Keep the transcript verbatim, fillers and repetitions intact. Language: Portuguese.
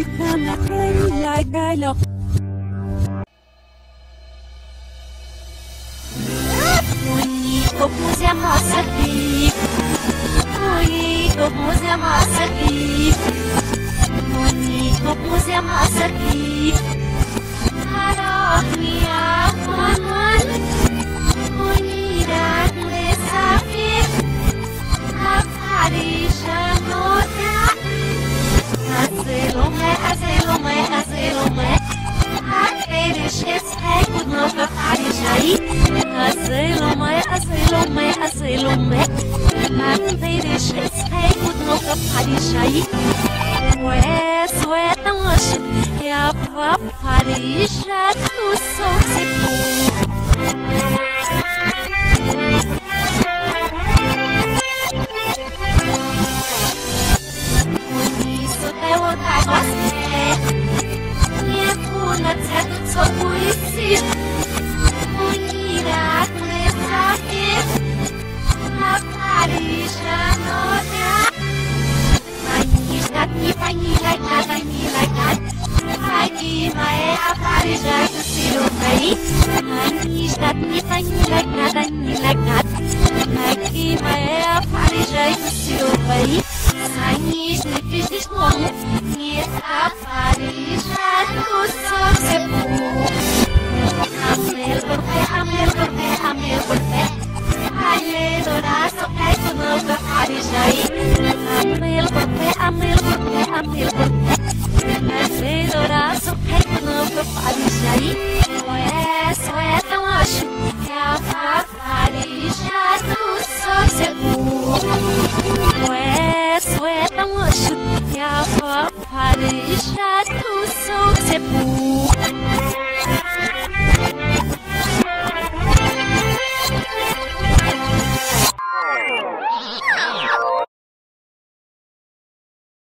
Kana kai lai kai lo Ui como se amassa aqui Ui como se amassa aqui Ui como se amassa aqui Harap minha maman Ui dak desafir Hafari shanota Hazelome, hazelome, hazelome Hakerish eshek udnoka farishai Hazelome, hazelome, hazelome Hakerish eshek udnoka farishai Wes, wetamosh Yapa farisha tu soksipu Paris, já tu sou